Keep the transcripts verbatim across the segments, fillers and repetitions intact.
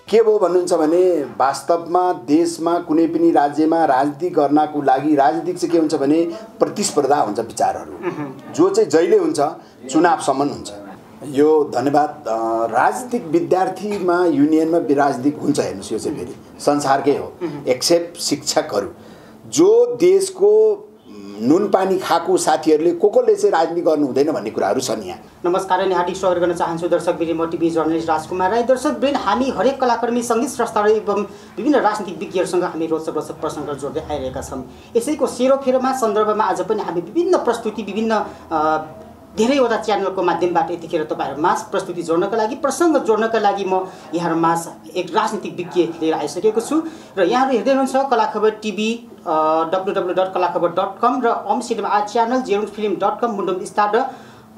के भयो भन्नुहुन्छ भने वास्तवमा देशमा कुनै पनि राज्यमा राजनीति गर्नको लागि राजनीतिक चाहिँ के हुन्छ भने प्रतिस्पर्धा हुन्छ विचारहरू जो चाहिँ जहिले हुन्छ चुनावसम्म हुन्छ। यो धन्यवाद। राजनीतिक विद्यार्थीमा युनियनमा राजनीतिक हुन्छ हेर्नुहोस् यो चाहिँ फेरि संसारकै हो एक्सेप्ट शिक्षकहरू जो देशको नुन पानी खाएको साथीहरूले को कोले चाहिँ राजनीति गर्नु हुँदैन भन्ने कुराहरू छन् यहाँ। नमस्कार अनि हार्दिक स्वागत गर्न चाहन्छु दर्शकवृन्द। म टिभी जर्नलिस्ट राजकुमार राई। दर्शकवृन्द, हामी हरेक कलाकर्मी सङ्गीत स्रष्टाहरू एवं विभिन्न राजनीतिक विज्ञहरूसँग हामी रोचक रोचक प्रसङ्ग जोड्दै आइरहेका छौँ। यसैको सेरोफेरोमा सन्दर्भमा आज पनि हामी विभिन्न प्रस्तुति विभिन्न धेरैवटा च्यानलको माध्यमबाट यतिखेर तपाईँहरूमा प्रस्तुति जोड्नका लागि प्रसङ्ग जोड्नका लागि म यहाँहरूमा एक राजनीतिक विज्ञ लिएर आइसकेको छु र यहाँहरू हेर्दै हुनुहुन्छ Kalakhabar TV W W dot Kalakhabar dot com र Om cinema art channel Jerung film dot com Mundum star र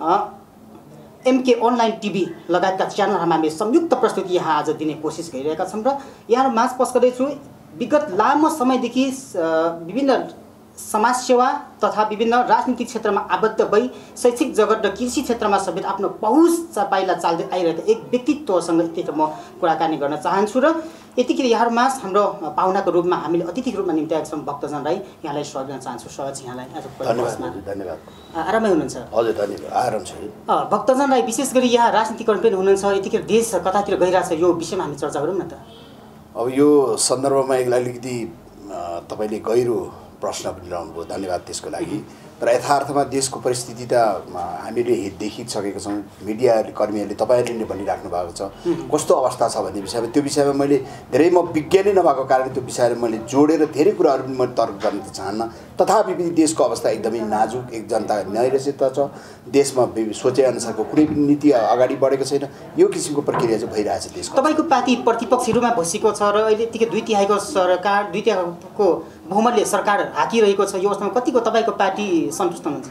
एमके अनलाइन टिभी लगायतका च्यानलहरूमा हामी संयुक्त प्रस्तुति यहाँ आज दिने कोसिस गरिरहेका छौँ र यहाँहरू माझ पस्कदैछु। विगत लामो समयदेखि विभिन्न समाजसेवा तथा विभिन्न राजनीतिक क्षेत्रमा आबद्ध भई शैक्षिक जगत र कृषि क्षेत्रमा समेत आफ्नो पहुँच पाइला चाल्दै आइरहेका एक व्यक्तित्वसँग यतिखेर म कुराकानी गर्न चाहन्छु र यतिखेर यहाँहरूमा हाम्रो पाहुनाको रूपमा हामीले अतिथिको रूपमा निम्त्याएका छौँ भक्त जन राई। यहाँलाई स्वागत गर्न चाहन्छु। स्वागत छ यहाँलाई आज प्रोग्राममा। धन्यवाद। आरामै हुनुहुन्छ? हजुर धन्यवाद, आराम छ। भक्त जन राई, विशेष गरी यहाँ राजनीतिकरण पनि हुनुहुन्छ, यतिखेर देश कतातिर गइरहेछ, यो विषयमा हामी चर्चा गरौँ न त। अब यो सन्दर्भमा एक अलिकति तपाईँले गहिरो प्रश्न पनि ल्याउनुभयो, धन्यवाद त्यसको लागि। तर यथार्थमा देशको परिस्थिति त हामीले देखिसकेका छौँ। मिडिया कर्मीहरूले तपाईँहरूले नै भनिराख्नु भएको छ कस्तो अवस्था छ भन्ने विषयमा। त्यो विषयमा मैले धेरै म विज्ञ नै नभएको कारणले त्यो विषयमा मैले जोडेर धेरै कुराहरू पनि मैले तर्क गर्न त चाहन्न। तथापि पनि देशको अवस्था एकदमै नाजुक, एक जनता नैरक्षित छ, देशमा सोचेअनुसारको कुनै पनि नीति अगाडि बढेको छैन। यो किसिमको प्रक्रिया चाहिँ भइरहेछ देशको। तपाईँको पार्टी प्रतिपक्षहरूमा बसेको छ र अहिले यतिकै दुई तिहाईको सरकार दुई तिहाईको बहुमतले सरकार हाकिरहेको छ। यो अवस्थामा कतिको तपाईँको पार्टी सन्तुष्ट हुनुहुन्छ?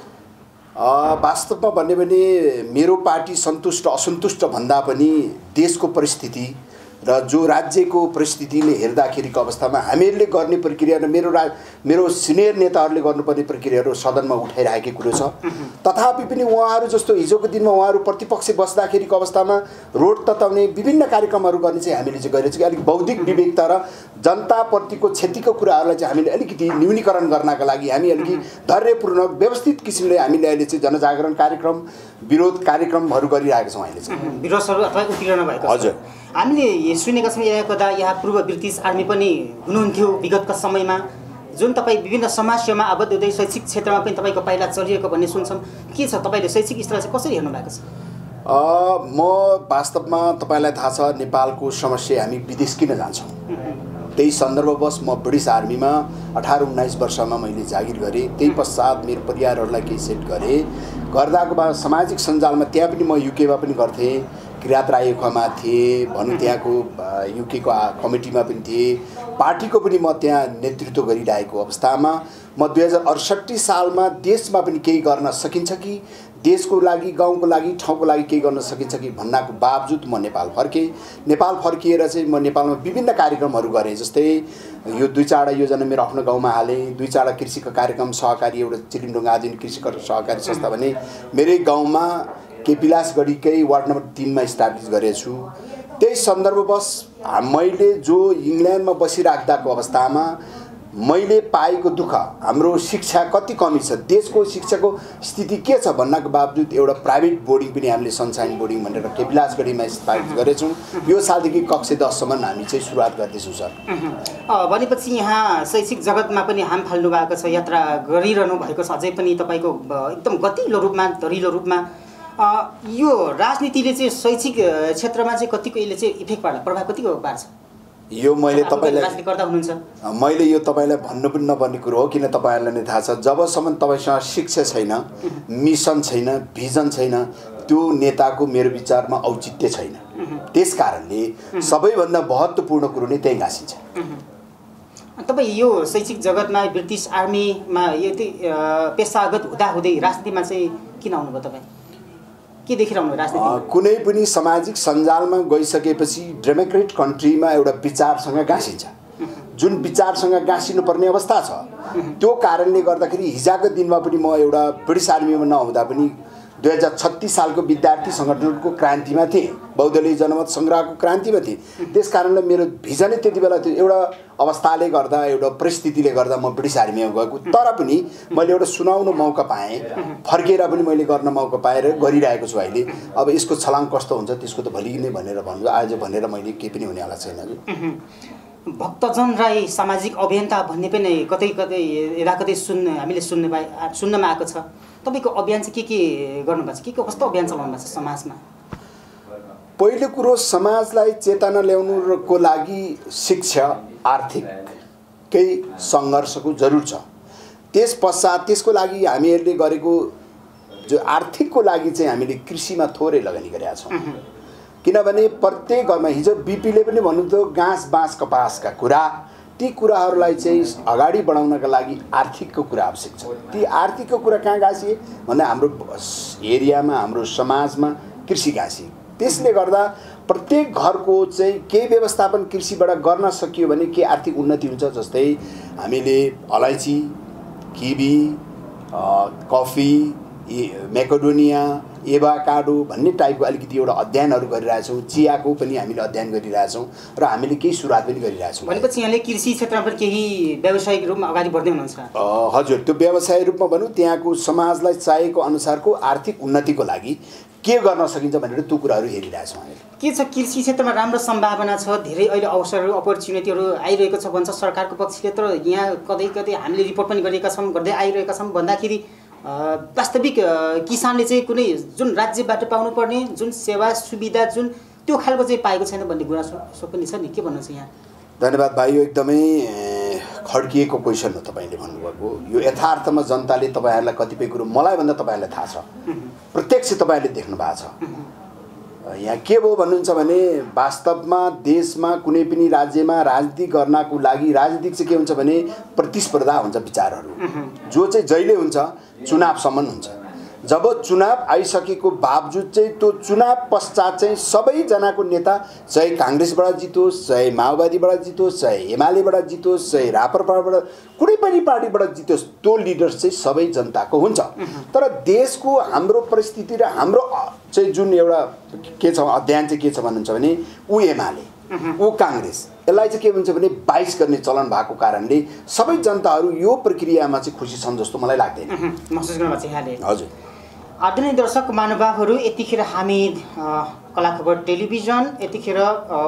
वास्तवमा भन्यो भने मेरो पार्टी सन्तुष्ट असन्तुष्ट भन्दा पनि देशको परिस्थिति र जो राज्यको परिस्थितिले हेर्दाखेरिको अवस्थामा हामीहरूले गर्ने प्रक्रिया र मेरो रा मेरो सिनियर नेताहरूले गर्नुपर्ने प्रक्रियाहरू सदनमा उठाइरहेकै कुरो छ। तथापि पनि उहाँहरू जस्तो हिजोको दिनमा उहाँहरू प्रतिपक्ष बस्दाखेरिको अवस्थामा रोड तताउने विभिन्न कार्यक्रमहरू गर्ने चाहिँ हामीले चाहिँ गरेको छ कि अलिक बौद्धिक विवेकता र जनताप्रतिको क्षतिको कुराहरूलाई चाहिँ हामीले अलिकति न्यूनीकरण गर्नका लागि हामी अलिकति धैर्यपूर्वक व्यवस्थित किसिमले हामीले अहिले चाहिँ जनजागरण कार्यक्रम विरोध कार्यक्रमहरू गरिरहेका छौँ। अहिले चाहिँ विरोधहरू अथवा उत्तीर्ण भएको हजुर हामीले सुनेका छौँ। यहाँको यहाँ पूर्व ब्रिटिस आर्मी पनि हुनुहुन्थ्यो विगतका समयमा, जुन तपाईँ विभिन्न समाजसेवामा आबद्ध हुँदै शैक्षिक क्षेत्रमा पनि तपाईँको पाइला चलिएको भन्ने सुन्छौँ। के छ तपाईँले शैक्षिक स्तरलाई चाहिँ कसरी हेर्नु भएको छ? म वास्तवमा तपाईँलाई थाहा छ नेपालको समस्या हामी विदेश किन जान्छौँ। त्यही सन्दर्भवश म ब्रिटिस आर्मीमा अठार उन्नाइस वर्षमा मैले जागिर गरेँ। त्यही पश्चात मेरो परिवारहरूलाई केही सेट गरेँ। गर्दाको बाद सामाजिक सञ्जालमा त्यहाँ पनि म युकेमा पनि गर्थेँ, किरात राईमा थिएँ भनौँ, त्यहाँको युकेको कमिटीमा पनि थिएँ, पार्टीको पनि म त्यहाँ नेतृत्व गरिरहेको अवस्थामा म दुई हजार अडसट्ठी सालमा देशमा पनि केही गर्न सकिन्छ कि देशको लागि गाउँको लागि ठाउँको लागि केही गर्न सकिन्छ कि भन्नाको बावजुद म नेपाल फर्केँ। नेपाल फर्किएर चाहिँ म नेपालमा विभिन्न कार्यक्रमहरू गरेँ। जस्तै यो दुई चारवटा योजना मेरो आफ्नो गाउँमा हालेँ। दुई चारवटा कृषिको कार्यक्रम सहकारी एउटा चिलिङडोङ्गा आधुनिक कृषि सहकारी संस्था भने मेरै गाउँमा के विलासगढीकै वार्ड नम्बर तिनमा इस्टाब्लिस गरेको छु। त्यही सन्दर्भवश मैले जो इङ्ल्यान्डमा बसिराख्दाको अवस्थामा मैले पाएको दुःख, हाम्रो शिक्षा कति कमी छ, देशको शिक्षाको स्थिति के छ भन्नको बावजुद एउटा प्राइभेट बोर्डिङ पनि हामीले सनसाइन बोर्डिङ भनेर के विलासगढीमा स्थापित गरेछौँ। यो सालदेखि कक्षा दससम्म हामी चाहिँ सुरुवात गर्दैछौँ सर। भनेपछि यहाँ शैक्षिक जगतमा पनि हाम फाल्नु भएको छ, यात्रा गरिरहनु भएको छ अझै पनि तपाईँको एकदम गतिलो रूपमा दरिलो रूपमा। यो राजनीतिले चाहिँ शैक्षिक क्षेत्रमा चाहिँ कतिको यसले चाहिँ इफेक्ट पार्छ, प्रभाव कतिको पार्छ? यो मैले तपाईँलाई राजनीतिकर्ता हुनुहुन्छ, मैले यो तपाईँलाई भन्नु पनि नपर्ने कुरो हो, किन तपाईँहरूलाई नै थाहा छ जबसम्म तपाईँसँग शिक्षा छैन, मिसन छैन, भिजन छैन, त्यो नेताको मेरो विचारमा औचित्य छैन। त्यस कारणले सबैभन्दा महत्त्वपूर्ण कुरो नै त्यही गाँसिन्छ। तपाईँ यो शैक्षिक जगतमा ब्रिटिस आर्मीमा यति पेसागत हुँदाहुँदै राजनीतिमा चाहिँ किन आउनुभयो? तपाईँ के देखिरहनु राजनीति? कुनै पनि सामाजिक सञ्जालमा गइसकेपछि डेमोक्रेट कन्ट्रीमा एउटा विचारसँग गाँसिन्छ, जुन विचारसँग गाँसिनुपर्ने अवस्था छ। त्यो कारणले गर्दाखेरि हिजोको दिनमा पनि म एउटा ब्रिटिस आर्मीमा नहुँदा पनि दुई हजार छत्तिस सालको विद्यार्थी सङ्गठनको क्रान्तिमा थिएँ, बहुदलीय जनमत सङ्ग्रहको क्रान्तिमा थिएँ। त्यस कारणले मेरो भिजनै त्यति बेला थियो। एउटा अवस्थाले गर्दा, एउटा परिस्थितिले गर्दा म ब्रिटिस आर्मीमा गएको, तर पनि मैले एउटा सुनाउन मौका पाएँ, फर्केर पनि मैले गर्न मौका पाएर गरिरहेको छु अहिले। अब यसको छलाङ कस्तो हुन्छ त्यसको त भोलि नै भनेर भन्छु, आज भनेर मैले केही पनि हुनेवाला छैन। भक्त जंग राई सामाजिक अभियन्ता भन्ने पनि कतै कतै यता कतै सुन्न हामीले सुन्न पाए सुन्नमा आएको छ। तपाईँको अभियान चाहिँ के के गर्नुभएको छ, के के कस्तो अभियान चलाउनु भएको छ समाजमा? पहिलो कुरो समाजलाई चेतना ल्याउनुको लागि शिक्षा, आर्थिक केही सङ्घर्षको जरुर छ। त्यस पश्चात त्यसको लागि हामीहरूले गरेको जो आर्थिकको लागि चाहिँ हामीले कृषिमा थोरै लगानी गरेका छौँ। किनभने प्रत्येक घरमा हिजो बिपीले पनि भन्नुहुन्थ्यो घाँस बाँस कपासका कुरा, ती कुराहरूलाई चाहिँ अगाडि बढाउनका लागि आर्थिकको कुरा आवश्यक छ। ती आर्थिकको कुरा कहाँ गाँसिए भन्दा हाम्रो एरियामा, हाम्रो समाजमा कृषि गाँसिए। त्यसले गर्दा प्रत्येक घरको चाहिँ केही व्यवस्थापन कृषिबाट गर्न सकियो भने के आर्थिक उन्नति हुन्छ। जस्तै हामीले अलैँची, किवी, कफी, मेकोडोनिया, एभाकाडो भन्ने टाइपको अलिकति एउटा अध्ययनहरू गरिरहेछौँ। चियाको पनि हामीले अध्ययन गरिरहेछौँ र हामीले केही सुरुवात पनि गरिरहेछौँ। भनेपछि यहाँले कृषि क्षेत्रमा पनि केही व्यावसायिक रूपमा अगाडि बढ्दै हुनुहुन्छ? हजुर, त्यो व्यवसाय रूपमा भनौँ त्यहाँको समाजलाई चाहिएको अनुसारको आर्थिक उन्नतिको लागि के गर्न सकिन्छ भनेर त्यो कुराहरू हेरिरहेछौँ हामीले। के छ कृषि क्षेत्रमा राम्रो सम्भावना छ, धेरै अहिले अवसरहरू अपर्च्युनिटीहरू आइरहेको छ भन्छ सरकारको पक्षले, तर यहाँ कतै कतै हामीले रिपोर्ट पनि गरेका छौँ, गर्दै आइरहेका छौँ भन्दाखेरि वास्तविक किसानले चाहिँ कुनै जुन राज्यबाट पाउनुपर्ने जुन सेवा सुविधा जुन त्यो खालको चाहिँ पाएको छैन भन्ने गुनासो पनि छ नि, के भन्नुहुन्छ यहाँ? धन्यवाद भाइ, यो एकदमै खड्किएको क्वेसन हो तपाईँले भन्नुभएको। यो यथार्थमा जनताले तपाईँहरूलाई कतिपय कुरो मलाई भन्दा तपाईँहरूलाई थाहा छ, प्रत्यक्ष तपाईँहरूले देख्नु भएको छ। यहाँ के भयो भन्नुहुन्छ भने वास्तवमा देशमा कुनै पनि राज्यमा राजनीति गर्नको लागि राजनीतिक चाहिँ के हुन्छ भने प्रतिस्पर्धा हुन्छ विचारहरू, जो चाहिँ जहिले हुन्छ चुनावसम्म हुन्छ। जब चुनाव आइसकेको बावजुद चाहिँ त्यो चुनाव पश्चात चाहिँ सबैजनाको नेता चाहे काङ्ग्रेसबाट जितोस्, चाहे माओवादीबाट जितोस्, चाहे एमालेबाट जितोस्, चाहे राप्रपाबाट कुनै पनि पार्टीबाट जितोस्, त्यो लिडर्स चाहिँ सबै जनताको हुन्छ। तर देशको हाम्रो परिस्थिति र हाम्रो चाहिँ जुन एउटा के छ अध्ययन चाहिँ के छ भन्नुहुन्छ भने ऊ एमाले, ऊ काङ्ग्रेस, यसलाई चाहिँ के भन्छ भने बाइस गर्ने चलन भएको कारणले सबै जनताहरू यो प्रक्रियामा चाहिँ खुसी छन् जस्तो मलाई लाग्दैन। महसुस गर्नुभएको छ यहाँले? हजुर। आदरणीय दर्शक महानुभावहरू, यतिखेर हामी कला खबर टेलिभिजन, यतिखेर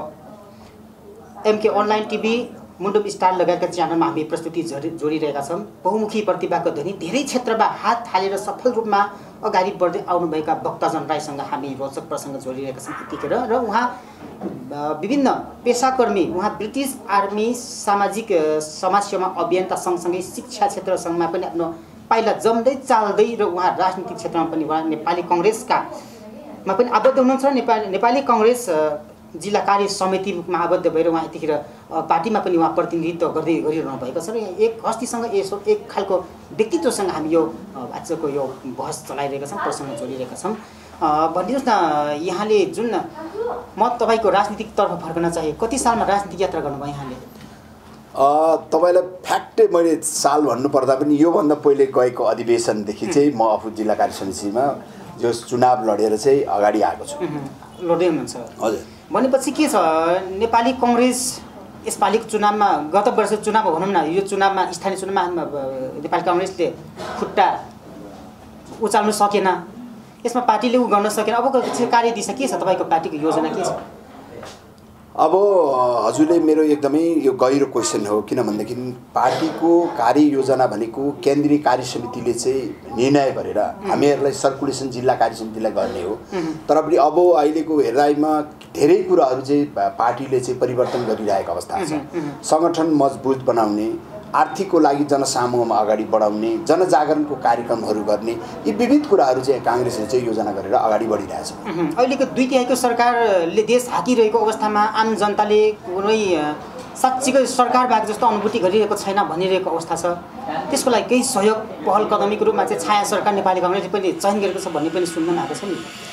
MK online TV, Mundum star लगायतका च्यानलमा हामी प्रस्तुति जोडी जोडिरहेका छौँ। बहुमुखी प्रतिभाको धनी, धेरै क्षेत्रमा हात हालेर सफल रूपमा अगाडि बढ्दै आउनुभएका भक्त जंग राईसँग हामी रोचक प्रसङ्ग जोडिरहेका छौँ यतिखेर। र उहाँ विभिन्न पेसाकर्मी, उहाँ ब्रिटिस आर्मी, सामाजिक समाजसेवा अभियन्ता सँगसँगै शिक्षा क्षेत्रसँगमा पनि आफ्नो पाइला जम्दै चाल्दै र उहाँ राजनीतिक क्षेत्रमा पनि उहाँ नेपाली कङ्ग्रेसका मा पनि आबद्ध हुनुहुन्छ। नेपाली नेपाली कङ्ग्रेस जिल्ला कार्य समितिमा आबद्ध भएर उहाँ यतिखेर पार्टीमा पनि उहाँ प्रतिनिधित्व गर्दै गरिरहनु भएको छ। र एक हस्तीसँग यसो एक खालको व्यक्तित्वसँग हामी यो आजको यो बहस चलाइरहेका छौँ, प्रसङ्ग जोडिरहेका छौँ। भनिदिनुहोस् न, यहाँले जुन म तपाईँको राजनीतिकतर्फ फर्कन चाहे, कति सालमा राजनीतिक यात्रा गर्नुभयो यहाँले? तपाईँलाई फ्याक्टै मैले साल भन्नुपर्दा पनि योभन्दा पहिले गएको अधिवेशनदेखि चाहिँ म आफू जिल्ला कार्य समितिमा जो चुनाव लडेर चाहिँ अगाडि आएको छु। लड्दै हुनुहुन्छ? हजुर। भनेपछि के छ, नेपाली कङ्ग्रेस यसपालिको चुनावमा, गत वर्ष चुनाव भनौँ न, यो चुनावमा स्थानीय चुनावमा नेपाली कङ्ग्रेसले खुट्टा उचाल्नु सकेन, यसमा पार्टीले उ गर्न सकेन। अबको कार्यदिशा के छ, तपाईँको पार्टीको योजना के छ? अब हजुरले मेरो एकदमै यो गहिरो क्वेसन हो, किनभनेदेखि पार्टीको कार्ययोजना भनेको केन्द्रीय कार्य समितिले चाहिँ निर्णय गरेर हामीहरूलाई सर्कुलेसन जिल्ला कार्य समितिलाई गर्ने हो। तर पनि अब अहिलेको हेराइमा धेरै कुराहरू चाहिँ पार्टीले चाहिँ परिवर्तन गरिरहेको अवस्था छ। सङ्गठन मजबुत बनाउने, आर्थिकको लागि जनसमूहमा अगाडि बढाउने, जनजागरणको कार्यक्रमहरू गर्ने, यी विविध कुराहरू चाहिँ काङ्ग्रेसले चाहिँ योजना गरेर अगाडि बढिरहेछ। अहिलेको दुई तिहाईको सरकारले देश हाकिरहेको अवस्थामा आम जनताले कुनै साँच्चीकै सरकारबाट जस्तो अनुभूति गरिरहेको छैन भनिरहेको अवस्था छ। त्यसको लागि केही सहयोग पहल कदमीको रूपमा चाहिँ छाया सरकार नेपाली कङ्ग्रेसले पनि चयन गरेको छ भन्ने पनि सुन्न आएको छ नि।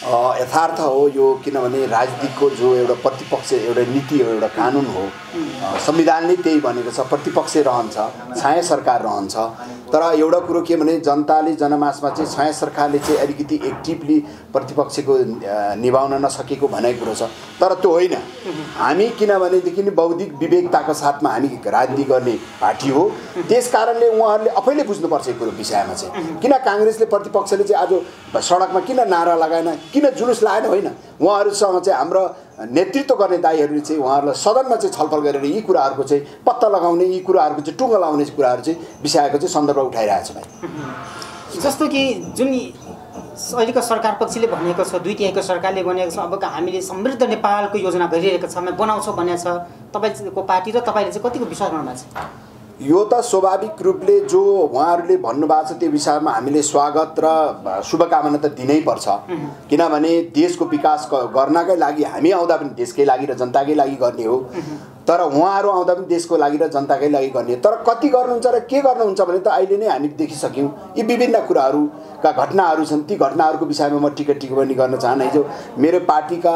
यथार्थ हो यो, किनभने राजनीतिको जो एउटा प्रतिपक्ष एउटा नीति हो, एउटा कानुन हो, संविधानले त्यही भनेको छ, प्रतिपक्ष रहन्छ, छाया सरकार रहन्छ। तर एउटा कुरो के भने जनताले जनमासमा चाहिँ छाया सरकारले चाहिँ अलिकति एक्टिभली प्रतिपक्षको निभाउन नसकेको भनाइ कुरो छ। तर त्यो होइन, हामी किनभनेदेखि बौद्धिक विवेकताको साथमा हामी राजनीति गर्ने पार्टी हो, त्यस कारणले उहाँहरूले आफैले बुझ्नुपर्छ यो कुरो विषयमा चाहिँ। किन काङ्ग्रेसले प्रतिपक्षले चाहिँ आज सडकमा किन नारा लगाएन, किन जुलुस लाएन, होइन, उहाँहरूसँग चाहिँ हाम्रो नेतृत्व गर्ने दाइहरूले चाहिँ उहाँहरूलाई सदनमा चाहिँ छलफल गरेर यी कुराहरूको चाहिँ पत्ता लगाउने, यी कुराहरूको चाहिँ टुङ्गो लगाउने कुराहरू चाहिँ विषयको चाहिँ सन्दर्भ उठाइरहेको छ भाइ। जस्तो कि जुन अहिलेको सरकार पक्षले भनेको छ, दुई तिहाईको सरकारले भनेको छ अब हामीले समृद्ध नेपालको योजना गरिरहेको छ, हामी बनाउँछौँ भनेको छ, तपाईँको पार्टी र तपाईँले चाहिँ कतिको विश्वास गर्नुभएको छ? यो त स्वाभाविक रूपले जो उहाँहरूले भन्नुभएको छ त्यो विषयमा हामीले स्वागत र शुभकामना त दिनै पर्छ। किनभने देशको विकास गर्नकै लागि हामी आउँदा पनि देशकै लागि र जनताकै लागि गर्ने हो, तर उहाँहरू आउँदा पनि देशको लागि र जनताकै लागि गर्ने। तर कति गर्नुहुन्छ र के गर्नुहुन्छ भने त अहिले नै हामी देखिसक्यौँ। यी विभिन्न कुराहरूका घटनाहरू छन्, ती घटनाहरूको विषयमा म टिका टिप्पणी गर्न चाहन्न। हिजो मेरो पार्टीका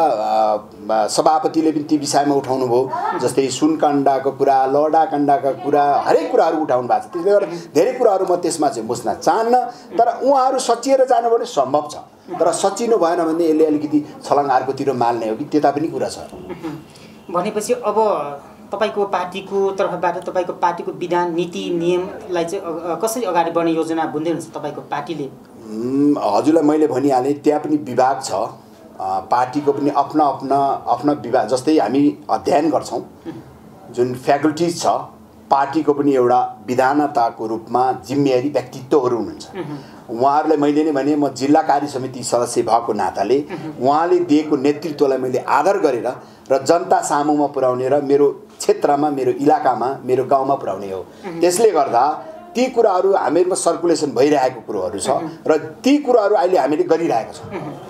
सभापतिले पनि ती विषयमा उठाउनु भयो, जस्तै सुनकाण्डको कुरा, लडाकाण्डका कुरा, हरेक कुराहरू उठाउनु भएको छ। त्यसले गर्दा धेरै कुराहरू म त्यसमा चाहिँ बुझ्न चाहन्न। तर उहाँहरू सचिएर जानु भने सम्भव छ, तर सचिनु भएन भने यसले अलिकति छलङ अर्कोतिर माल्ने हो कि, त्यता पनि कुरा छ। भनेपछि अब तपाईँको पार्टीको तर्फबाट तपाईँको पार्टीको विधान नीति नियमलाई चाहिँ कसरी अगाडि बढ्ने योजना बुन्दै हुन्छ तपाईँको पार्टीले? हजुरलाई मैले भनिहालेँ, त्यहाँ पनि विभाग छ, पार्टीको पनि आफ्ना आफ्ना आफ्ना विभाग। जस्तै हामी अध्ययन गर्छौँ, जुन फ्याकल्टिज छ, पार्टीको पनि एउटा विधानताको रूपमा जिम्मेवारी व्यक्तित्वहरू हुनुहुन्छ। उहाँहरूलाई मैले नै भने, म जिल्ला कार्य समिति सदस्य भएको नाताले उहाँले दिएको नेतृत्वलाई मैले आदर गरेर र जनता सामुमा पुर्याउने र मेरो क्षेत्रमा, मेरो इलाकामा, मेरो गाउँमा पुर्याउने हो। त्यसले गर्दा ती कुराहरू हामीमा सर्कुलेसन भइरहेको कुरोहरू छ र ती कुराहरू अहिले हामीले गरिरहेका छौँ।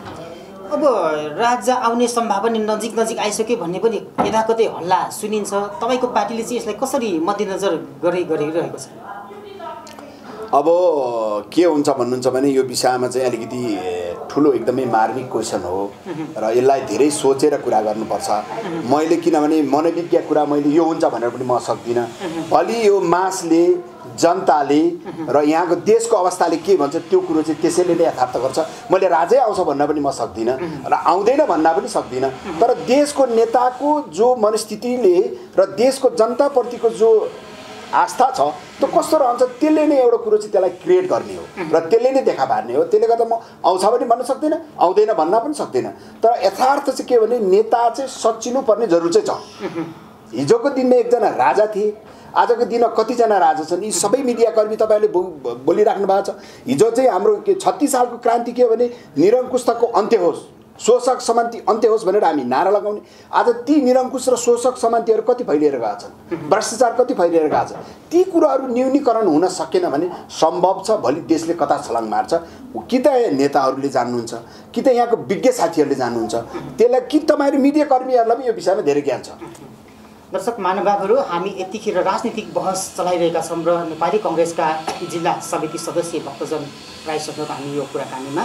अब राज्य आउने सम्भावना नजिक नजिक आइसक्यो भन्ने पनि यताकतै हल्ला सुनिन्छ। तपाईँको पार्टीले चाहिँ यसलाई कसरी मध्यनजर गरे गरिरहेको छ? अब के हुन्छ भन्नुहुन्छ भने यो विषयमा चाहिँ अलिकति ठुलो एकदमै मार्मिक क्वेसन हो र यसलाई धेरै सोचेर कुरा गर्नुपर्छ। मैले किनभने मनोविज्ञ कुरा मैले यो हुन्छ भनेर पनि म सक्दिनँ। भोलि यो मासले, जनताले र यहाँको देशको अवस्थाले के भन्छ त्यो कुरो चाहिँ त्यसैले नै यथार्थ गर्छ। मैले राजै आउँछ भन्न पनि म सक्दिनँ र आउँदैन भन्न पनि सक्दिनँ। तर देशको नेताको जो मनस्थितिले र देशको जनताप्रतिको जो आस्था छ त्यो कस्तो रहन्छ, त्यसले नै एउटा कुरो चाहिँ त्यसलाई क्रिएट गर्ने हो र त्यसले नै देखा पार्ने हो। त्यसले गर्दा म आउँछ पनि भन्न सक्दिनँ, आउँदैन भन्न पनि सक्दिनँ। तर यथार्थ चाहिँ के भने नेता चाहिँ सचिनु पर्ने जरुर चाहिँ छ। हिजोको दिनमा एकजना राजा थिए, आजको दिनमा कतिजना राजा छन्, यी सबै मिडियाकर्मी तपाईँले बोलिराख्नु भएको छ। हिजो चाहिँ हाम्रो के छत्तिस सालको क्रान्ति के भने निरङ्कुशताको अन्त्य होस्, शोषक समान्ति अन्त्य होस् भनेर हामी नारा लगाउने। आज ती निरङ्कुश र शोषक समान्तिहरू कति फैलिएर गएका छन्, भ्रष्टाचार कति फैलिएर गएको छ। ती कुराहरू न्यूनीकरण हुन सकेन भने सम्भव छ भोलि देशले कता छलाङ मार्छ। कि त नेताहरूले जान्नुहुन्छ, कि त यहाँको विज्ञ साथीहरूले जान्नुहुन्छ, त्यसलाई कि तपाईँहरू मिडियाकर्मीहरूलाई पनि यो विषयमा धेरै ज्ञान छ। दर्शक महानुभावहरू, हामी यतिखेर राजनीतिक बहस चलाइरहेका छौँ र नेपाली कङ्ग्रेसका जिल्ला समिति सदस्य भक्त जङ राईसँगको हामी यो कुराकानीमा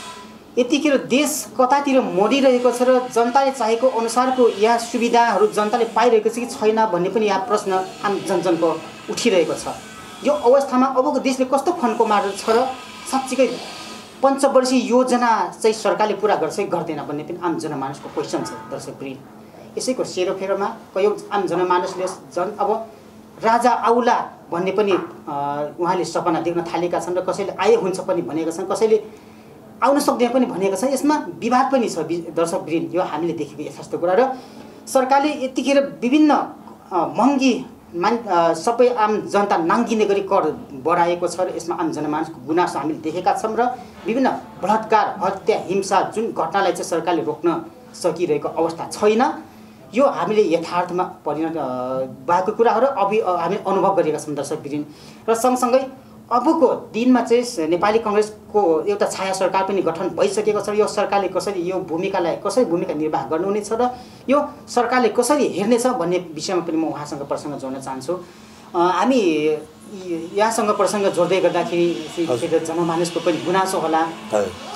यतिखेर देश कतातिर मोडिरहेको छ र जनताले चाहेको अनुसारको यहाँ सुविधाहरू जनताले पाइरहेको छ कि छैन भन्ने पनि यहाँ प्रश्न आम जनजनको उठिरहेको छ। यो अवस्थामा अबको देशले कस्तो खनको मार्ग छ र साँच्चीकै पञ्चवर्षीय योजना चाहिँ सरकारले पुरा गर्छ कि गर्दैन भन्ने पनि आम जनमानसको क्वेसन छ। दर्शकवृन्द, यसैको सेरोफेरोमा कयौँ आम जनमानसले जन अब राजा आउला भन्ने पनि उहाँले सपना देख्न थालेका छन् र कसैले आए हुन्छ पनि भनेका छन्, कसैले आउन सक्दैन पनि भनेको छ। यसमा विवाद पनि छ दर्शकवृन्द, यो हामीले देखेको यथार्थ कुरा। र सरकारले यतिखेर विभिन्न महँगी मान सबै आम जनता नाङ्गिने गरी कर बढाएको छ र यसमा आम जनमानसको गुनासो हामीले देखेका छौँ र विभिन्न बलात्कार, हत्या, हिंसा जुन घटनालाई चाहिँ सरकारले रोक्न सकिरहेको अवस्था छैन। यो हामीले यथार्थमा परिणत भएको कुराहरू अभि हामीले अनुभव गरेका छौँ दर्शकवृन्द। र सँगसँगै अबको दिनमा चाहिँ नेपाली कङ्ग्रेसको एउटा छाया सरकार पनि गठन भइसकेको छ। यो सरकारले कसरी यो भूमिकालाई कसरी भूमिका निर्वाह गर्नुहुनेछ र यो सरकारले कसरी हेर्नेछ भन्ने विषयमा पनि म उहाँसँग प्रसङ्ग जोड्न चाहन्छु। हामी यहाँसँग प्रसङ्ग जोड्दै गर्दाखेरि जनमानसको पनि गुनासो होला।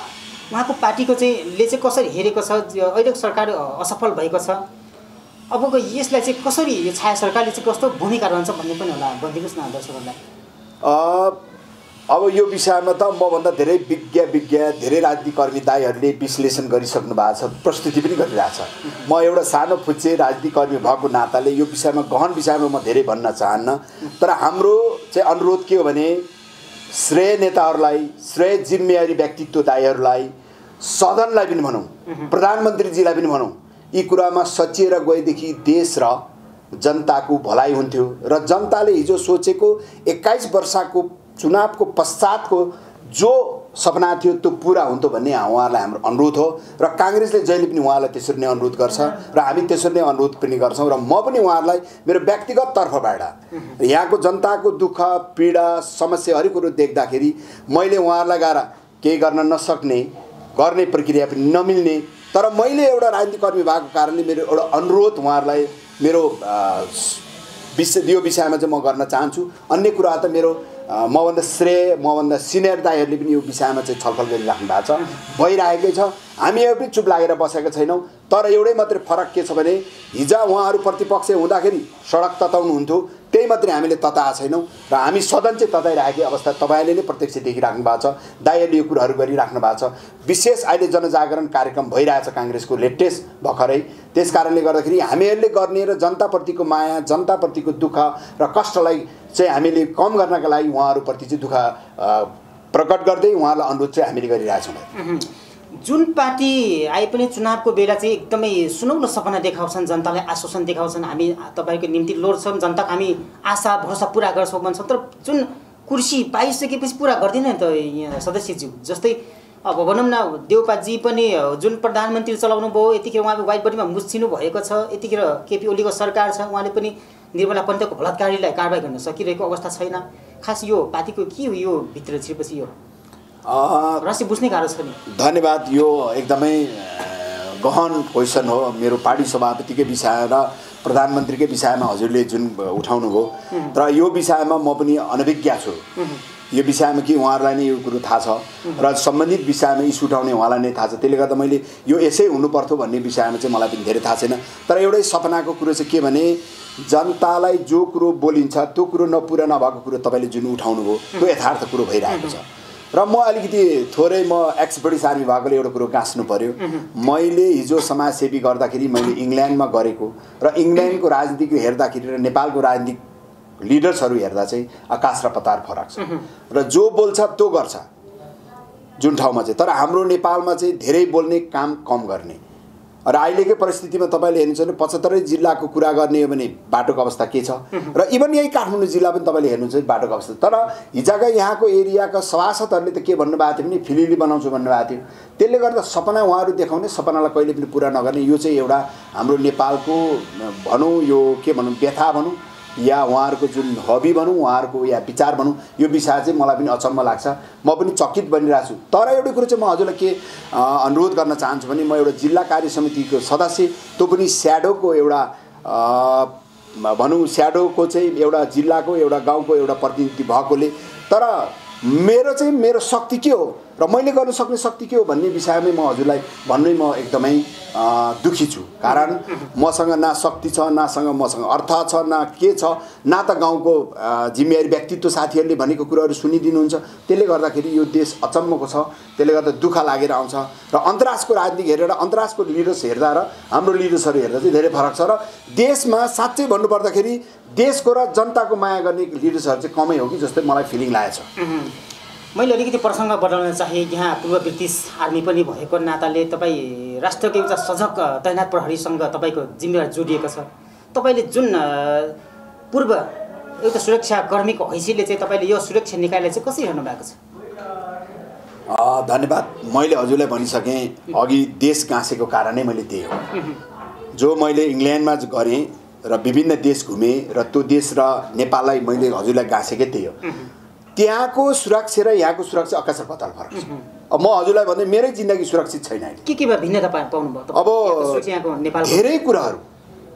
उहाँको पार्टीको चाहिँ ले चाहिँ कसरी हेरेको छ, अहिलेको सरकार असफल भएको छ, अबको यसलाई चाहिँ कसरी यो छाया सरकारले चाहिँ कस्तो भूमिका रहन्छ भन्ने पनि होला, भनिदिनुहोस् न दर्शकहरूलाई। अब यो विषयमा त मभन्दा धेरै विज्ञ विज्ञ धेरै राजनीतिक कर्मी दाइहरूले विश्लेषण गरिसक्नु भएको छ, प्रस्तुति पनि गरिरहेछ। म एउटा सानो फुच्चे राजनीतिक कर्मी भएको नाताले यो विषयमा गहन विषयमा म धेरै भन्न चाहन्न। तर हाम्रो चाहिँ अनुरोध के हो भने श्रेय नेताहरूलाई, श्रेय जिम्मेवारी व्यक्तित्व दाइहरूलाई, सदनलाई पनि भनौँ, प्रधानमन्त्रीजीलाई पनि भनौँ, यी कुरामा सचिएर गएदेखि देश र जनताको भलाइ हुन्थ्यो र जनताले हिजो सोचेको एक्काइस वर्षको चुनावको पश्चातको जो सपना थियो त्यो पुरा हुन्थ्यो भन्ने उहाँहरूलाई हाम्रो अनुरोध हो र काङ्ग्रेसले जहिले पनि उहाँलाई त्यसरी नै अनुरोध गर्छ र हामी त्यसरी नै अनुरोध पनि गर्छौँ। र म पनि उहाँहरूलाई मेरो व्यक्तिगत तर्फबाट यहाँको जनताको दुःख पीडा समस्या हरेक कुरो देख्दाखेरि मैले उहाँहरूलाई गएर केही गर्न नसक्ने, गर्ने प्रक्रिया पनि नमिल्ने, तर मैले एउटा राजनीतिक कर्मी भएको कारणले मेरो एउटा अनुरोध उहाँहरूलाई मेरो विषय यो विषयमा चाहिँ म गर्न चाहन्छु। अन्य कुरा त मेरो मभन्दा श्रेय मभन्दा सिनियर दाइहरूले पनि यो विषयमा चाहिँ छलफल गरिराख्नु भएको छ, भइरहेकै छ। हामीहरू पनि चुप लागेर बसेका छैनौँ। तर एउटै मात्रै फरक के छ भने हिजो उहाँहरू प्रतिपक्ष हुँदाखेरि सडक तताउनुहुन्थ्यो, त्यही मात्रै हामीले तताएका छैनौँ र हामी सदन चाहिँ तताइराखेको अवस्था तपाईँले नै प्रत्यक्ष देखिराख्नु भएको छ। दाइहरूले यो कुराहरू गरिराख्नु भएको छ। विशेष अहिले जनजागरण कार्यक्रम भइरहेछ काङ्ग्रेसको लेटेस्ट भर्खरै, त्यस कारणले गर्दाखेरि हामीहरूले गर्ने र जनताप्रतिको माया, जनताप्रतिको दुःख र कष्टलाई चाहिँ हामीले कम गर्नका लागि उहाँहरूप्रति चाहिँ दुःख प्रकट गर्दै उहाँहरूलाई अनुरोध चाहिँ हामीले गरिरहेछौँ। जुन पार्टी आए पनि चुनावको बेला चाहिँ एकदमै सुनौलो सपना देखाउँछन्, जनतालाई आश्वासन देखाउँछन्, हामी तपाईँको निम्ति लड्छौँ, जनताको हामी आशा भरोसा पुरा गर्छौँ भन्छौँ, तर जुन कुर्सी पाइसकेपछि पुरा गर्दैन नि त यहाँ सदस्यज्यू। जस्तै अब भनौँ न देउपाजी पनि जुन प्रधानमन्त्री चलाउनु भयो यतिखेर उहाँको वाइफ बडीमा मुछिनु भएको छ, यतिखेर केपी ओलीको सरकार छ, उहाँले पनि निर्मला पन्तको बलात्कारीलाई कारबाही गर्न सकिरहेको अवस्था छैन। खास यो पार्टीको के हो यो भित्र छिरेपछि यो रहस्य बुझ्ने गाह्रो छ नि। धन्यवाद। यो एकदमै गहन क्वेसन हो। मेरो पार्टी सभापतिकै विषय र प्रधानमन्त्रीकै विषयमा हजुरले जुन उठाउनु भयो, तर यो विषयमा म पनि अनभिज्ञ छु। यो विषयमा के उहाँहरूलाई नै यो कुरो थाहा छ र सम्बन्धित विषयमा इस्यु उठाउने उहाँलाई नै थाहा छ। त्यसले गर्दा मैले यो यसै हुनुपर्थ्यो भन्ने विषयमा चाहिँ मलाई पनि धेरै थाहा छैन। तर एउटै सपनाको कुरो चाहिँ के भने जनतालाई जो कुरो बोलिन्छ त्यो कुरो नपुरा नभएको कुरो तपाईँले जुन उठाउनु भयो त्यो यथार्थ कुरो भइरहेको छ। र म अलिकति थोरै म एक्स ब्रिटिस आर्मी भएकोले एउटा कुरो गाँच्नु पर्यो। मैले हिजो समाजसेवी गर्दाखेरि मैले इङ्ल्यान्डमा गरेको र इङ्ल्यान्डको राजनीतिक हेर्दाखेरि र नेपालको राजनीतिक लिडर्सहरू हेर्दा चाहिँ आकाश र पताल फरक छ र जो बोल्छ त्यो गर्छ जुन ठाउँमा चाहिँ। तर हाम्रो नेपालमा चाहिँ धेरै बोल्ने काम कम गर्ने र अहिलेकै परिस्थितिमा तपाईँले हेर्नुहुन्छ भने पचहत्तरै जिल्लाको कुरा गर्ने हो भने बाटोको अवस्था के छ र इभन यही काठमाडौँ जिल्ला पनि तपाईँले हेर्नुहुन्छ बाटोको अवस्था। तर हिजोका यहाँको एरियाका सभासदहरूले त के भन्नुभएको थियो भने फिलिली बनाउँछु भन्नुभएको थियो। त्यसले गर्दा सपना उहाँहरू देखाउने, सपनालाई कहिले पनि पुरा नगर्ने, यो चाहिँ एउटा हाम्रो नेपालको भनौँ यो के भनौँ व्यथा भनौँ या उहाँहरूको जुन हबी भनौँ उहाँहरूको या विचार भनौँ, यो विषय चाहिँ मलाई पनि अचम्म लाग्छ। म पनि चकित बनिरहेको छु। तर एउटै कुरो चाहिँ म हजुरलाई के अनुरोध गर्न चाहन्छु भने म एउटा जिल्ला कार्य समितिको सदस्य, त्यो पनि स्याडोको एउटा भनौँ स्याडोको चाहिँ एउटा जिल्लाको एउटा गाउँको एउटा प्रतिनिधि भएकोले, तर मेरो चाहिँ मेरो शक्ति के हो र मैले गर्न सक्ने शक्ति के हो भन्ने विषयमै म हजुरलाई भन्नै म एकदमै दुखी छु। कारण मसँग न शक्ति छ, नसँग मसँग अर्थ छ, न के छ, न त गाउँको जिम्मेवारी व्यक्तित्व साथीहरूले भनेको कुराहरू सुनिदिनुहुन्छ। त्यसले गर्दाखेरि यो देश अचम्मको छ। त्यसले गर्दा दुःख लागेर आउँछ र अन्तर्राष्ट्रको राजनीति हेरेर अन्तर्राष्ट्रको लिडर्स हेर्दा र हाम्रो लिडर्सहरू हेर्दा चाहिँ धेरै फरक छ। र देशमा साँच्चै भन्नुपर्दाखेरि देशको र जनताको माया गर्ने लिडर्सहरू चाहिँ कमै हो कि जस्तै मलाई फिलिङ लागेको छ। मैले अलिकति प्रसङ्ग बदल्न चाहे, यहाँ पूर्व ब्रिटिस आर्मी पनि भएको नाताले तपाईँ राष्ट्रको एउटा सजग तैनात प्रहरीसँग तपाईँको जिम्मेवारी जोडिएको छ। तपाईँले जुन पूर्व एउटा सुरक्षाकर्मीको हैसियतले चाहिँ तपाईँले यो सुरक्षा निकायलाई चाहिँ कसरी हेर्नु भएको छ? धन्यवाद। मैले हजुरलाई भनिसकेँ अघि देश गाँसेको कारणै मैले त्यही हो। जो मैले इङ्ल्यान्डमा गरेँ र विभिन्न देश घुमेँ र त्यो देश र नेपाललाई मैले हजुरलाई गाँसेकै त्यही हो। त्यहाँको सुरक्षा र यहाँको सुरक्षा आकाश र पाताल फरक छ। अब म हजुरलाई भन्दै मेरै जिन्दगी सुरक्षित छैन। के केमा भिन्नता पाउनु भयो? अब धेरै कुराहरू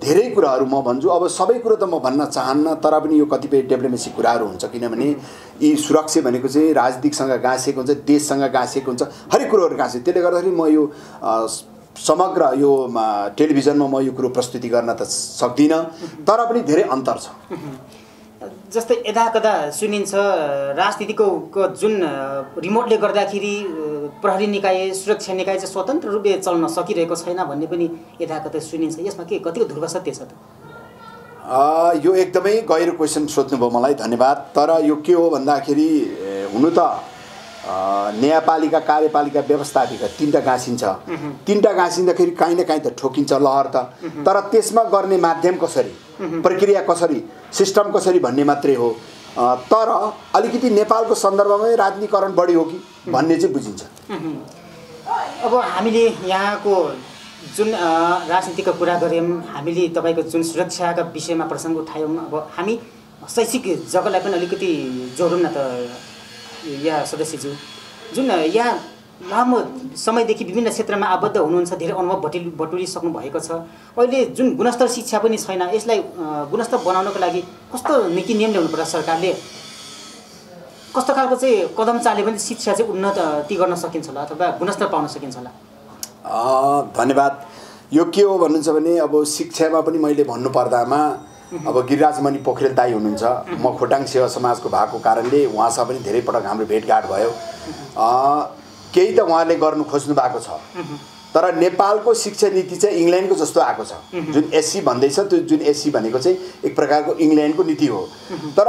धेरै कुराहरू म भन्छु। अब सबै कुरो त म भन्न चाहन्न, तर पनि यो कतिपय डिप्लोमेसी कुराहरू हुन्छ, किनभने यी सुरक्षा भनेको चाहिँ राजनीतिकसँग गाँसिएको हुन्छ, देशसँग गाँसिएको हुन्छ, हरेक कुरोहरू गाँसिएको। त्यसले गर्दाखेरि म यो समग्र यो टेलिभिजनमा म यो कुरो प्रस्तुति गर्न त सक्दिनँ, तर पनि धेरै अन्तर छ। जस्तै यदाकदा सुनिन्छ राजनीतिको जुन रिमोटले गर्दाखेरि प्रहरी निकाय सुरक्षा निकाय चाहिँ स्वतन्त्र रूपले चल्न सकिरहेको छैन भन्ने पनि यदाकदा सुनिन्छ। यसमा के कतिको ध्रुव सत्य छ त? यो एकदमै गहिरो क्वेसन सोध्नुभयो मलाई, धन्यवाद। तर यो के हो भन्दाखेरि हुनु त न्यायपालिका, कार्यपालिका, व्यवस्थापिका तिनवटा गाँसिन्छ। तिनवटा गाँसिँदाखेरि काहीँ न काहीँ त ठोकिन्छ लहर त, तर त्यसमा गर्ने माध्यम कसरी, प्रक्रिया कसरी, सिस्टम कसरी भन्ने मात्रै हो। तर अलिकति नेपालको सन्दर्भमै राजनीतिकरण बढी हो कि भन्ने चाहिँ बुझिन्छ। अब हामीले यहाँको जुन राजनीतिको कुरा गऱ्यौँ, हामीले तपाईँको जुन सुरक्षाका विषयमा प्रसङ्ग उठायौँ, अब हामी शैक्षिक जगतलाई पनि अलिकति जोडौँ न त या सदस्यज्यू। जुन यहाँ लामो समयदेखि विभिन्न क्षेत्रमा आबद्ध हुनुहुन्छ, धेरै अनुभव बटुलि बटुलिसक्नु भएको छ। अहिले जुन गुणस्तर शिक्षा पनि छैन, यसलाई गुणस्तर बनाउनको लागि कस्तो नीति नियम ल्याउनुपर्छ सरकारले? कस्तो खालको चाहिँ कदम चाल्यो भने शिक्षा चाहिँ उन्नति गर्न सकिन्छ होला अथवा गुणस्तर पाउन सकिन्छ होला? धन्यवाद। यो के हो भन्नुहुन्छ भने अब शिक्षामा पनि मैले भन्नुपर्दामा अब गिरिराजमणि पोखरेल दाई हुनुहुन्छ, म खोटाङ सेवा समाजको भएको कारणले उहाँसँग पनि धेरै पटक हाम्रो भेटघाट भयो। केही त उहाँले गर्नु खोज्नु भएको छ, तर नेपालको शिक्षा नीति चाहिँ इङ्ल्यान्डको जस्तो आएको छ। जुन एससी भन्दैछ त्यो जुन एससी भनेको चाहिँ एक प्रकारको इङ्ल्यान्डको नीति हो, तर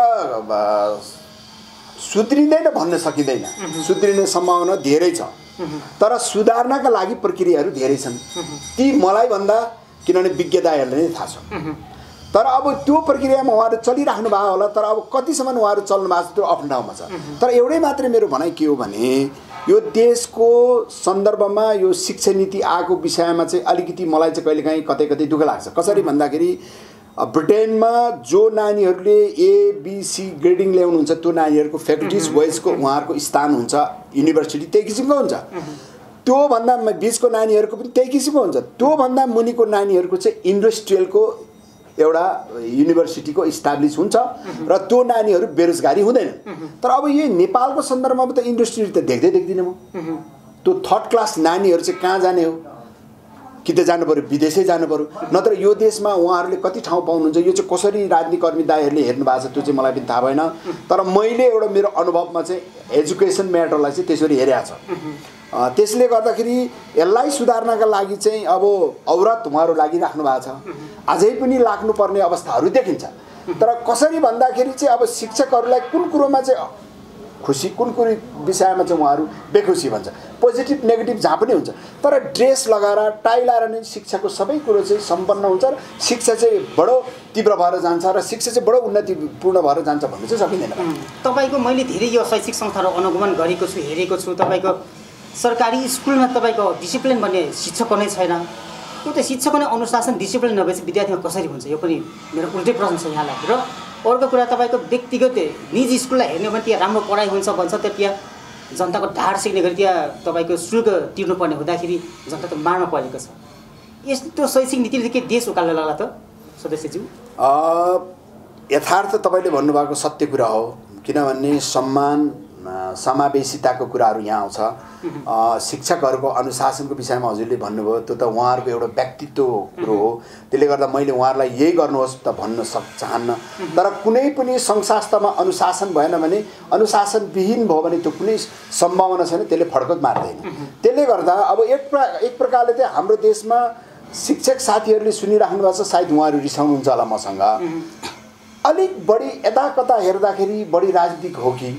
सुध्रिँदैन भन्न सकिँदैन। सुध्रिने सम्भावना धेरै छ, तर सुधार्नका लागि प्रक्रियाहरू धेरै छन्। ती मलाई भन्दा किनभने विज्ञ दाइहरूले नै थाहा छ। तर अब त्यो प्रक्रियामा उहाँहरू चलिराख्नु भएको होला, तर अब कतिसम्म उहाँहरू चल्नु भएको छ त्यो आफ्नो ठाउँमा छ। तर एउटै मात्रै मेरो भनाइ के हो भने यो देशको सन्दर्भमा यो शिक्षा नीति आएको विषयमा चाहिँ अलिकति मलाई चाहिँ कहिलेकाहीँ कतै कतै दुःख लाग्छ। कसरी भन्दाखेरि ब्रिटेनमा जो नानीहरूले एबिसी ग्रेडिङ ल्याउनुहुन्छ त्यो नानीहरूको फ्याकल्टिज वाइजको उहाँहरूको स्थान हुन्छ, युनिभर्सिटी त्यही किसिमको हुन्छ। त्योभन्दा बिचको नानीहरूको पनि त्यही किसिमको हुन्छ। त्योभन्दा मुनिको नानीहरूको चाहिँ इन्डस्ट्रियलको एउटा युनिभर्सिटीको इस्टाब्लिस हुन्छ र त्यो नानीहरू बेरोजगारी हुँदैन। तर अब यो नेपालको सन्दर्भमा त इन्डस्ट्री त देख्दै देख्दिनँ म। त्यो थर्ड क्लास नानीहरू चाहिँ कहाँ जाने हो? कि त जानु पऱ्यो विदेशै जानु पऱ्यो, नत्र यो देशमा उहाँहरूले कति ठाउँ पाउनुहुन्छ? यो चाहिँ कसरी राजनीतिक कर्मी दाइहरूले हेर्नु भएको छ त्यो चाहिँ मलाई पनि थाहा भएन। तर मैले एउटा मेरो अनुभवमा चाहिँ एजुकेसन म्याटरलाई चाहिँ त्यसरी हेरेको छ। त्यसले गर्दाखेरि यसलाई सुधार्नका लागि चाहिँ अब औरत उहाँहरू लागिराख्नु भएको छ, अझै पनि लाग्नुपर्ने अवस्थाहरू देखिन्छ। तर कसरी भन्दाखेरि चाहिँ अब शिक्षकहरूलाई कुन कुरोमा चाहिँ खुसी, कुन कुरो विषयमा चाहिँ उहाँहरू बेखुसी भन्छ, पोजिटिभ नेगेटिभ जहाँ पनि हुन्छ। तर ड्रेस लगाएर टाई लगाएर नै शिक्षाको सबै कुरो चाहिँ सम्पन्न हुन्छ र शिक्षा चाहिँ बडो तीव्र भएर जान्छ र शिक्षा चाहिँ बडो उन्नतिपूर्ण भएर जान्छ भन्नु चाहिँ सकिँदैन। तपाईँको मैले धेरै यो शैक्षिक संस्थाहरू अनुगमन गरेको छु, हेरेको छु। तपाईँको सरकारी स्कुलमा तपाईँको डिसिप्लिन भन्ने शिक्षकको नै छैन। त्यो त शिक्षकको नै अनुशासन डिसिप्लिन नभएपछि विद्यार्थीमा कसरी हुन्छ? यो पनि मेरो उल्टै प्रश्न छ यहाँलाई। र अर्को कुरा तपाईँको व्यक्तिगत निजी स्कुललाई हेर्ने हो भने त्यहाँ राम्रो पढाइ हुन्छ भन्छ, तर त्यहाँ जनताको ढाड सिक्ने गरी त्यहाँ तपाईँको शुल्क तिर्नुपर्ने हुँदाखेरि जनता त मार्न परेको छ। यस्तो शैक्षिक नीतिले के देश उकाल्न लाग्ला त सदस्यज्यू? यथार्थ तपाईँले भन्नुभएको सत्य कुरा हो, किनभने सम्मान समावेशिताको कुराहरू यहाँ आउँछ। शिक्षकहरूको अनुशासनको विषयमा हजुरले भन्नुभयो, त्यो त उहाँहरूको एउटा व्यक्तित्व कुरो हो। त्यसले गर्दा मैले उहाँहरूलाई यही गर्नुहोस् त भन्न सक चाहन्न। तर कुनै पनि सङ्घ संस्थामा अनुशासन भएन भने, अनुशासनविहीन भयो भने त्यो कुनै सम्भावना छैन, त्यसले फड्कत मार्दैन। त्यसले गर्दा अब एक प्र एक प्रकारले चाहिँ हाम्रो देशमा शिक्षक साथीहरूले सुनिराख्नु भएको छ, सायद उहाँहरू रिसाउनुहुन्छ होला मसँग, अलिक बढी यता कता हेर्दाखेरि बढी राजनीतिक हो कि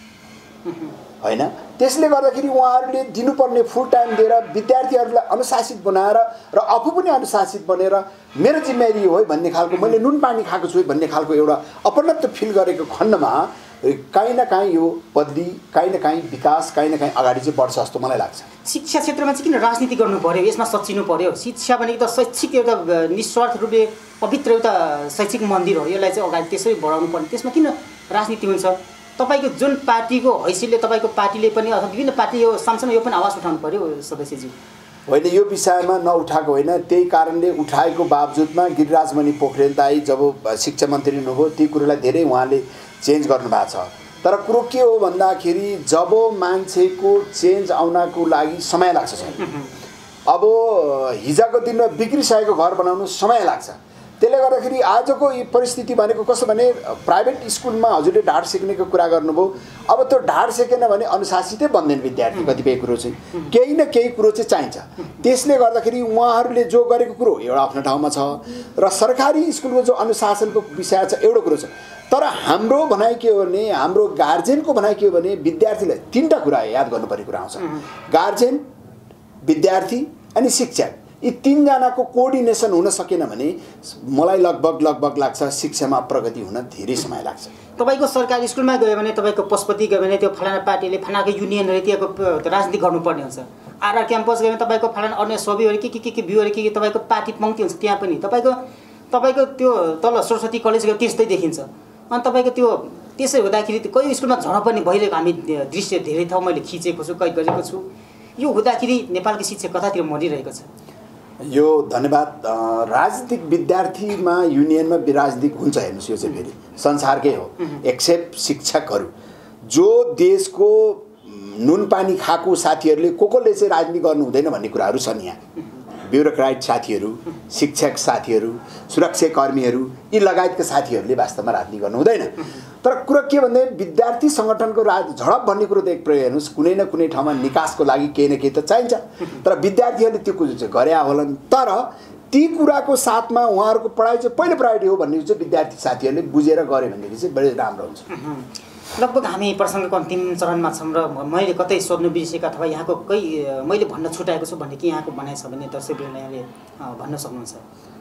होइन? त्यसले गर्दाखेरि उहाँहरूले दिनुपर्ने फुल टाइम दिएर विद्यार्थीहरूलाई अनुशासित बनाएर र आफू पनि अनुशासित बनेर मेरो जिम्मेवारी हो है भन्ने खालको, मैले नुन पानी खाएको छु भन्ने खालको एउटा अपनत्व फिल गरेको खण्डमा काहीँ न काहीँ यो बदली, काहीँ न काहीँ विकास, काहीँ न काहीँ अगाडि चाहिँ बढ्छ जस्तो मलाई लाग्छ। शिक्षा क्षेत्रमा चाहिँ किन राजनीति गर्नु पर्यो? यसमा सचिनु पर्यो। शिक्षा भनेको त शैक्षिक एउटा निस्वार्थ रूपले पवित्र एउटा शैक्षिक मन्दिर हो, यसलाई चाहिँ अगाडि त्यसरी बढाउनु पर्ने, त्यसमा किन राजनीति हुन्छ? तपाईँको जुन पार्टीको हैसियतले, तपाईँको पार्टीले पनि अथवा विभिन्न पार्टी यो सामसानो यो पनि आवाज उठाउनु पर्यो सदस्यज्यू। होइन यो विषयमा नउठाएको होइन, त्यही कारणले उठाएको बावजुदमा गिरिराजमणि पोखरेल दाई जब शिक्षा मन्त्री हुनुभयो ती कुरोलाई धेरै उहाँले चेन्ज गर्नुभएको छ। तर कुरो के हो भन्दाखेरि जब मान्छेको चेन्ज आउनको लागि समय लाग्छ सर। अब हिजोको दिनमा बिग्रिसकेको घर बनाउनु समय लाग्छ। त्यसले गर्दाखेरि आजको यो परिस्थिति भनेको कस्तो भने प्राइभेट स्कुलमा हजुरले ढाड सेक्नेको कुरा गर्नुभयो। अब त्यो ढाड सेकेन भने अनुशासितै बन्दैन विद्यार्थी। कतिपय कुरो चाहिँ केही न केही कुरो चाहिँ चाहिन्छ। त्यसले गर्दाखेरि उहाँहरूले जो गरेको कुरो एउटा आफ्नो ठाउँमा छ र सरकारी स्कुलको जो अनुशासनको विषय छ एउटा कुरो छ। तर हाम्रो भनाइ के हो भने हाम्रो गार्जेनको भनाइ के हो भने विद्यार्थीलाई तीनटा कुरा याद गर्नुपर्ने कुरा आउँछ। गार्जेन, विद्यार्थी अनि शिक्षक, यी तीनजनाको कोअर्डिनेसन हुन सकेन भने मलाई लगभग लगभग लाग्छ शिक्षामा प्रगति हुन धेरै समय लाग्छ। तपाईको सरकारी स्कुलमा गयो भने तपाईको पशुपति गयो भने त्यो फलाना पार्टीले फलानाको युनियनहरु त्यहाँको राजनीति गर्नुपर्ने हुन्छ। आरआर क्याम्पस गयो भने तपाईको फलाना अन्य सभीहरु के के के के भ्यूहरु के के तपाईको पार्टी पंक्ति हुन्छ। त्यहाँ पनि तपाईको तपाईको त्यो तल सरस्वती कलेज गयो त्यस्तै देखिन्छ। अनि तपाईको त्यो त्यसै हुँदाखेरि कोही स्कुलमा झडप पनि भइरहेको हामी दृश्य धेरै ठाउँ मैले खिचेको छु, कैद गरेको छु। यो हुँदाखेरि नेपालको शिक्षा कतातिर मरिरहेको छ। यो धन्यवाद। राजनीतिक विद्यार्थीमा युनियनमा राजनीतिक हुन्छ हेर्नुस्, यो चाहिँ फेरि संसारकै हो एक्सेप्ट शिक्षकहरू। जो देशको नुन पानी खाएको साथीहरूले को कोले चाहिँ राजनीति गर्नु हुँदैन भन्ने कुराहरू छन्। यहाँ ब्युरोक्राट साथीहरू, शिक्षक साथीहरू, सुरक्षाकर्मीहरू यी लगायतका साथीहरूले वास्तवमा राजनीति गर्नु हुँदैन। तर कुरा के भन्दा विद्यार्थी सङ्गठनको राज झडप भन्ने कुरो त एक प्रयोग हेर्नुहोस्, कुनै न कुनै ठाउँमा निकासको लागि केही न केही त चाहिन्छ। तर विद्यार्थीहरूले त्यो कुरो चाहिँ गरे होलान्। तर ती कुराको साथमा उहाँहरूको पढाइ चाहिँ पहिलो प्रायोरिटी हो भन्ने चाहिँ विद्यार्थी साथीहरूले बुझेर गरे भनेदेखि चाहिँ बढी राम्रो हुन्छ। लगभग हामी प्रसङ्गको अन्तिम चरणमा छौँ र मैले कतै सोध्नु बिर्सेका अथवा यहाँको केही मैले भन्न छुटाएको छु भन्ने कि यहाँको भनाइ छ भने दर्शकहरूले यहाँले भन्न सक्नुहुन्छ।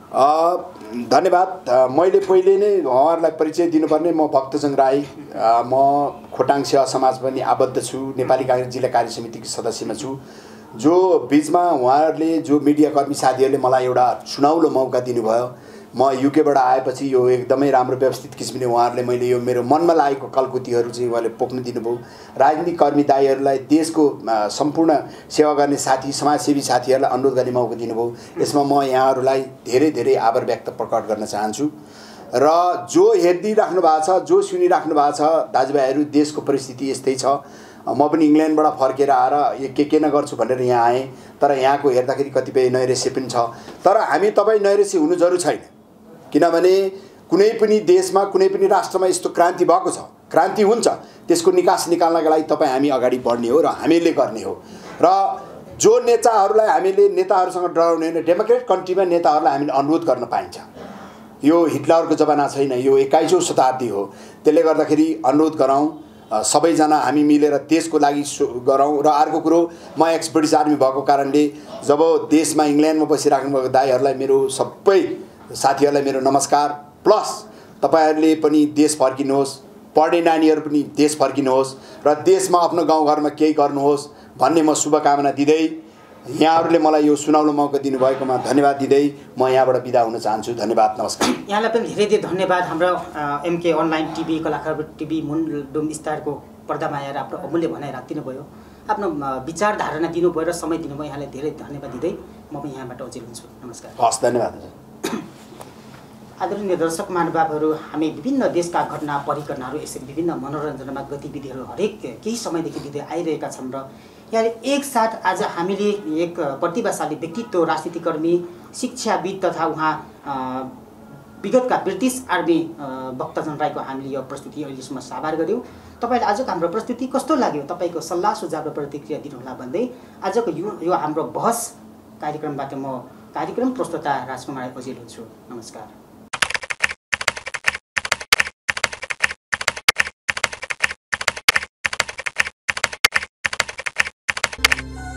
धन्यवाद। मैले पहिले नै उहाँहरूलाई परिचय दिनुपर्ने, म भक्त जङ राई, म खोटाङ सेवा समाज पनि आबद्ध छु, नेपाली काङ्ग्रेस जिल्ला कार्य समितिको सदस्यमा छु। जो बिचमा उहाँहरूले जो मिडियाकर्मी साथीहरूले मलाई एउटा सुनौलो मौका दिनुभयो। म युकेबाट आएपछि यो एकदमै राम्रो व्यवस्थित किसिमले उहाँहरूले मैले यो मेरो मनमा लागेको कलकुतीहरू चाहिँ उहाँले पोख्न दिनुभयो। राजनीतिक कर्मी दाइहरूलाई देशको सम्पूर्ण सेवा गर्ने साथी समाजसेवी साथीहरूलाई अनुरोध गर्ने मौका दिनुभयो। यसमा म यहाँहरूलाई धेरै धेरै आभार व्यक्त प्रकट गर्न चाहन्छु। र जो हेरिदिइराख्नु भएको छ, जो सुनिराख्नु भएको छ दाजुभाइहरू, देशको परिस्थिति यस्तै छ। म पनि इङ्ल्यान्डबाट फर्केर आएर यो के के नगर्छु भनेर यहाँ आएँ। तर यहाँको हेर्दाखेरि कतिपय नैरेसी पनि छ। तर हामी तपाईँ नैरेसी हुनु जरुरी छैन, किनभने कुनै पनि देशमा कुनै पनि राष्ट्रमा यस्तो क्रान्ति भएको छ, क्रान्ति हुन्छ, त्यसको निकास निकाल्नका लागि तपाईँ हामी अगाडि बढ्ने हो र हामीले गर्ने हो। र जो नेताहरूलाई हामीले नेताहरूसँग डराउने होइन, डेमोक्रेट कन्ट्रीमा नेताहरूलाई हामीले अनुरोध गर्न पाइन्छ। यो हिटलरको जमाना छैन, यो एक्काइसौँ शताब्दी हो। त्यसले गर्दाखेरि अनुरोध गरौँ, सबैजना हामी मिलेर देशको लागि गरौँ। र अर्को कुरो, म एक्स ब्रिटिस आर्मी भएको कारणले जब देशमा इङ्ल्यान्डमा बसिराख्नुभएको दाइहरूलाई मेरो सबै साथीहरूलाई मेरो नमस्कार। प्लस तपाईँहरूले पनि देश फर्किनुहोस्, पढ्ने नानीहरू पनि देश फर्किनुहोस् र देशमा आफ्नो गाउँघरमा केही गर्नुहोस् भन्ने म शुभकामना दिँदै यहाँहरूले मलाई यो सुनौलो मौका दिनुभएकोमा धन्यवाद दिँदै म यहाँबाट बिदा हुन चाहन्छु। धन्यवाद, नमस्कार। यहाँलाई पनि धेरै धेरै धन्यवाद। हाम्रो MK online TV Kalakhabar TV Mundum स्टारको पर्दामा आएर आफ्नो अमूल्य भनाइ राखिदिनु भयो, आफ्नो विचारधारणा दिनुभयो र समय दिनुभयो। यहाँलाई धेरै धन्यवाद दिँदै म पनि यहाँबाट अजेल हुन्छु। नमस्कार। हस्, धन्यवाद। आदरणीय दर्शक महानुभावहरू, हामी विभिन्न देशका घटना परिघटनाहरू यसरी विभिन्न मनोरञ्जनमा गतिविधिहरू हरेक केही समयदेखि दिँदै आइरहेका छन् र यहाँले एकसाथ आज हामीले एक प्रतिभाशाली व्यक्तित्व, राजनीतिकर्मी, शिक्षाविद तथा उहाँ विगतका ब्रिटिस आर्मी भक्त जङ राईको हामीले यो प्रस्तुति अहिलेसम्म साभार गऱ्यौँ। तपाईँलाई आजको हाम्रो प्रस्तुति कस्तो लाग्यो? तपाईँको सल्लाह सुझाव र प्रतिक्रिया दिनुहोला भन्दै आजको यो यो हाम्रो बहस कार्यक्रमबाट म कार्यक्रम प्रस्तुता राजकुमार अजेल हुन्छु। नमस्कार। Thank you.